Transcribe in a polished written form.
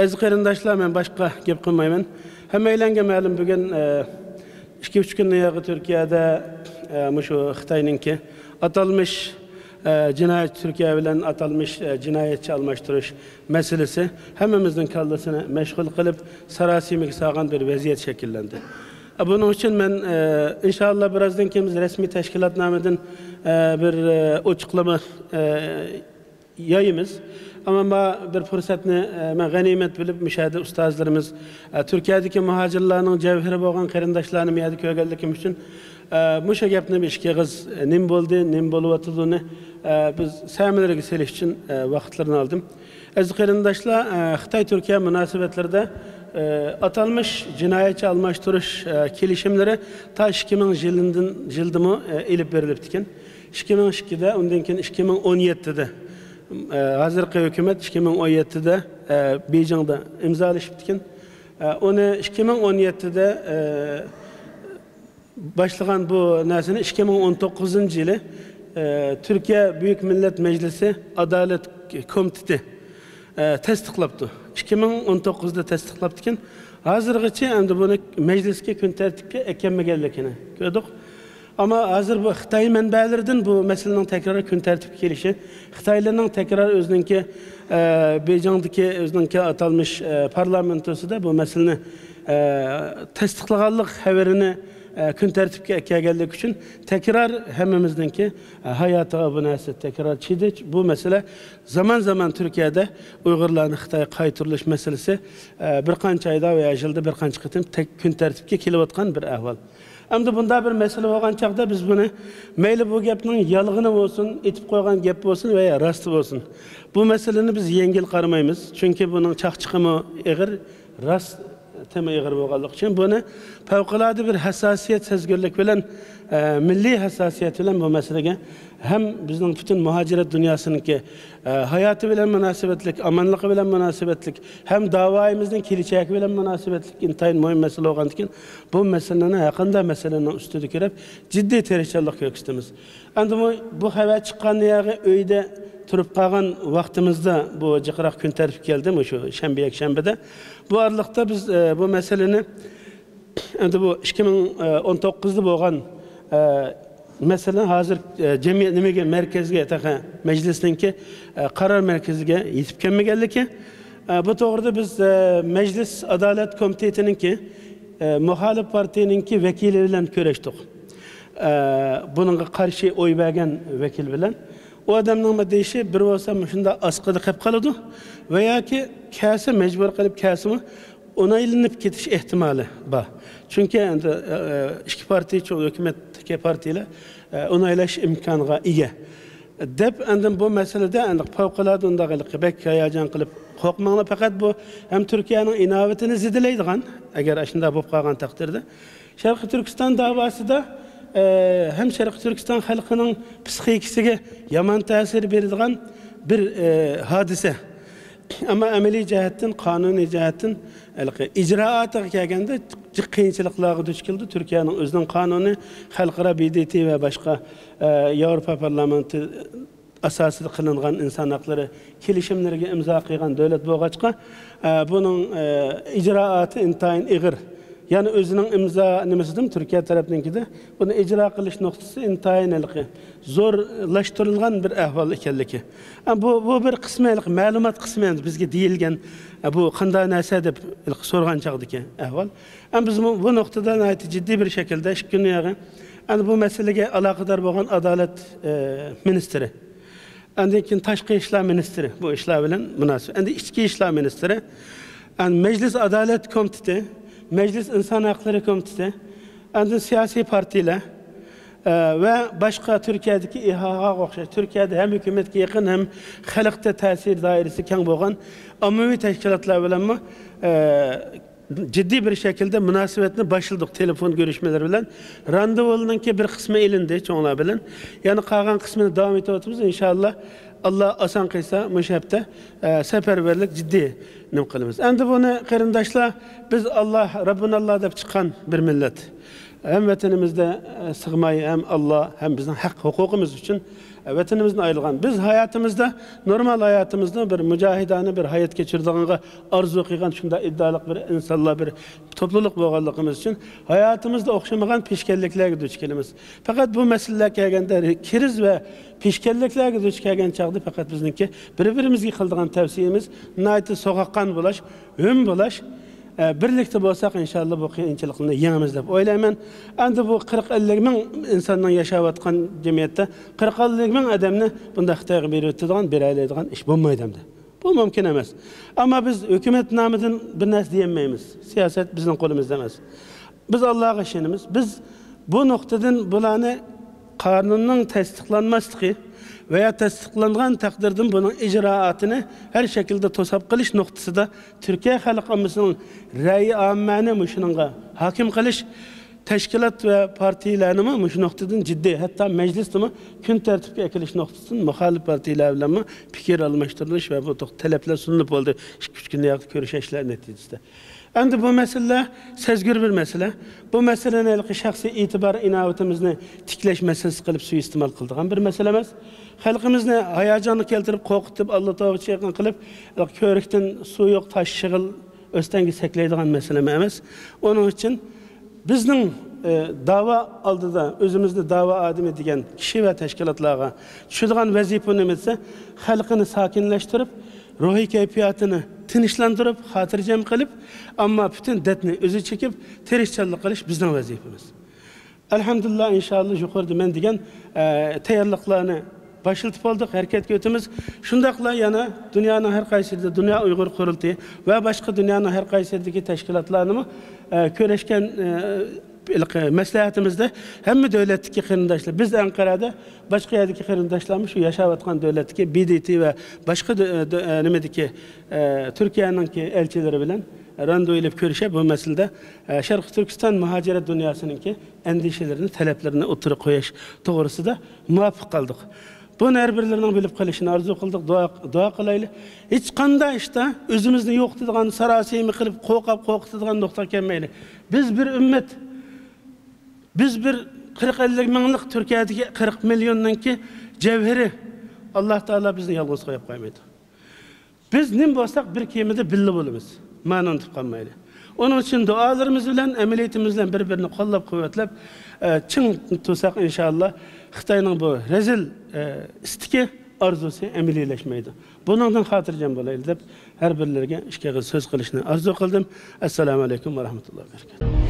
Aziz qarindoshlar, men boshqa gap qilmayman. Hammalarga ma'lum bugun 2-3 kundan beri Turkiyada shu Xitoyninki atalmış cinayet Türkiye bilen atalmış cinayetçi almashtirish meselesi hammamizning kallasini meşgul qilib sarosimiga sağan bir vaziyat şekillendi. Bunun için ben inşallah birazdan kemiz resmi teşkilatnameden bir açıklama yayımız. Ama bir fırsatını ben ganimet bilip müşahede ustazlarımız Türkiye'deki muhacirlerin cevheri boğan qarindoshlarni miyadi kögeldikim için bu gapni bir işe kız nim boldu, nim boluvatıldığını biz samilerge seliş için vakitlerini aldım. Aziz qarindoshlar, Xitoy-Türkiye münasebetlerinde atalmış cinayetçi almashtirish kelishimlari ta 2000 yıldımı elip veriliptiken 2002'de ondan keyin 2017'de hazırki hükümet 2017'de Beijing'de imzalaşıptiken onu 2017'de başlayan bu nesini 2019 yılı Türkiye Büyük Millet Meclisi Adalet Komiteti tasdiqlabdi. 2019'da tasdiqlabdiken hazırgacha endi buni meclisga kun tartibga ekenmaganligini ko'rdik. Ama hazır bu Xitoy manbalaridan bu meselenin tekrar kun tartibga kelishi, Xitoylarning tekrar o'zininki Beijingdagi o'zininki atalmış parlamentosida bu meseleni tasdiqlaganlik xabarini kun tartibga kelganlik uchun tekrar hammamizningki hayotiga bu narsa tekrar chidi. Bu mesele zaman zaman Türkiye'de Uyg'urlarni Xitoyga qaytarilish meselesi bir qancha ayda veya yilda bir qancha qitim kun tartibga kelayotgan bir ahvol. Hem de bunda bir mesele olan çağda biz bunu meyli bu gapning yalgını olsun, etip koygan gap olsun veya rastı olsun. Bu meseleni biz yengil qaramaymiz. Çünkü bunun çaqçıqımı eğer rast tema eğer boğallık için bunu fevkalade bir hassasiyet sezgirlik bilen milli hassasiyet bilen bu meselege hem bizim bütün muhaciret dünyasındaki hayatı bilen münasebetlik, amanlığı bilen münasebetlik, hem davayımızın kilişek bilen münasebetlik intayın mühim mesele olan için bu meselenin yakında meselenin üstüdü kirip ciddi terişçilik yok istemiz. Andı bu hava çıkan yağı öyde turup kalan vaktimizde bu cıkırak gün terif geldi mi şu şembede. Bu aralıkta biz bu meseleni bu 2019'da boğan mesela hazır cemiyetimize merkezge meclisinki karar merkezige yetip gelmeli ki bu doğruda biz Meclis Adalet Komiteti'ninki muhalif partininki vekiliyle görüştük. Bunun karşı oy vergen vekil bilen o adamın deyişi bir olsa şunda askıda kap kalıdı veya ki kâsi mecbur kalıp kâsimi onaylanıp gidiş ihtimali var. Çünkü iki parti çok hükümetteki partiyle onaylaş imkanına iyi. Dep bu meselede fevkalade ondağılık bek hayacan kılıp korkmağına fakat bu hem Türkiye'nin inavetini zedileydiğen eğer aşında bu kalgan takdirde Şarkı Türkistan davası da hem Şarkı Türkistan halkının psikikisine yaman tesir verildiğen bir hadise. Ama ameli cihetten, kanuni cihetten icraata gelgende kıyınçılıklarga duch keldi. Türkiye'nin özünün kanuni, halkara BDT ve başka Avrupa Parlamenti asaslı kılıngan insan hakları kelişimlerine imza kıygan devlet boğaçka bunun icraatı intayin iğir. Yani özünün imza nimesidim Türkiye tarafındaki de bunu icra kılış noktası intayin zorlaştırılgan bir ahval ikenliki. Bu bir kısmı malumat kısmı bizge değilgen bu qanday narsa deb sorgan çağdaki ahval. Biz bu noktada ciddi bir şekilde şu gün yağı bu meseleye alakadar olan Adalet Ministri, andikin Taşqi İşler Ministri bu işler bilen münasip. Andi İçki İşler Ministri, Meclis Adalet Komiteti, Meclis İnsan Hakları Komiteti, andi siyasi partiler ve başka Türkiye'deki İHA okşay. Türkiye'de hem hükümetke yakın hem halkta tesir dairesi kan boğan amumi teşkilatlar bilen mi ciddi bir şekilde münasebetine başladık telefon görüşmeleri bilen. Randevularının ki bir kısmı elinde çoğunlar bilen. Yani kalan kısmını devam ediyoruz inşallah. Allah asan kıysa müşahapte seferberlik ciddi nimkılımız. Endi bunu qarindoshlar biz Allah Rabbin Allah deb çıkan bir millet. hem vatanimizde sığmayı hem Allah hem bizden hak hukukumuz için vatanimizden ayrılgan. Biz hayatımızda, normal hayatımızda bir mücahidane bir hayat geçirdiğine arzu kıygan, şunda iddialık bir insanlar, bir topluluk boğallıkımız için hayatımızda okşamagan pişkelliklerge duç kelimiz. Fakat bu meseleler kelgende kiriz ve pişkelliklerge duç kelgen çağdı. Fakat bizninki birbirimizge kıldığan tavsiyemiz naiti sokakkan bulaş, bulaş. Birlikte bolsak inşallah bu kıyınçılıkını yenimiz dep oylayman. Endi bu 40-50 min insandan yaşayatkan cemiyette 40-50 min adamni bunda Xitayga berip ötüdigan, beraylaydigan iş bolmaydı endi. Bu mümkün emas. Ama biz hükümet namıdan bir narsa diyemeyiz. Siyaset bizning qo'limizda emas. Biz Allah'a işenimiz. Biz bu noktadan bularni kanunun tasdiqlanmaslığı veya tasdiqlangan takdirde bunun icraatını her şekilde tosap kılış noktasında Türkiye halkımızın rəyi amməni müşününga hakim kılış teşkilat ve partilerini müş noktadan ciddi hatta mecliste mi gün tertipke ekiliş noktasında muhalif partilerle mi fikir almıştırılış ve bu talepler sunulup oldu. 2-3 gün yakın görüşeşler neticesinde. Endi bu mesele sezgür bir mesele. Bu meselenin şahsi itibar inavetimizni tikleş meselesi kılıp suistimal kıldıgan bir mesele emas. Halkımızı hayacanı keltirip korkutup Allah tavsiye çekin kılıp körükten su yok taş şığıl östengi sekleydigan mesele emas. Onun için bizning dava aldıda özümüzde dava adimi degan kişi ve teşkilatlarga tushadigan vazifa nimasi xalqini sakinlashtirib, ruhiy kayfiyatini tinchlantirib, xotirjam qilib, ammo bütün derdni o'zi chekib, tirishchanlik qilish bizning vazifamiz. Elhamdülillah inşallah yuqorida men degan tayyorliqlarni başlatıp olduk, hareket götümüz. Şundakla yana dünyanın her kaysırda, Dünya Uygur Kurultayı ve başka dünyanın her kaysırdaki teşkilatlarını köreşken meslehatimizde hem devletteki kırındaşlar, biz Ankara'da başka yerdeki kırındaşlarımız şu yaşavatkan devletteki BDT ve başka nemedeki Türkiye'nin elçileri bilen randevu ile görüşe bu meselede Şarkı Türkistan muhaciret dünyasının ki endişelerini, taleplerini oturup koyuş doğrusu da muvaffak kaldık. Bunu her birilerinin bilip kalışını arzu kıldık, dua kılaylı. Hiç kanda işte özümüzde yok dediğin sarasiyemi kılıp korkutuduğun nokta kelmeyli. Biz bir ümmet, biz bir 40-50 minlik Türkiye'deki 40 milyondan ki cevheri Allah Teala bizni yalnız koyup koymaydı. Biz nim bolsak bir kemide billi bolumuz. Manan tıkanmaylı. Onun için dualarımız bilen, emeliyetimizle birbirini kollap kuvvetlep çın tutsak inşallah Xitayning bu rezil istiki arzusu emelileşmeydi. Bundan hatırlayacağım bulaydı deb her birlerine işe söz kılışını arzu kıldım. Esselamu Aleyküm ve Rahmetullahi ve Berekatuhu.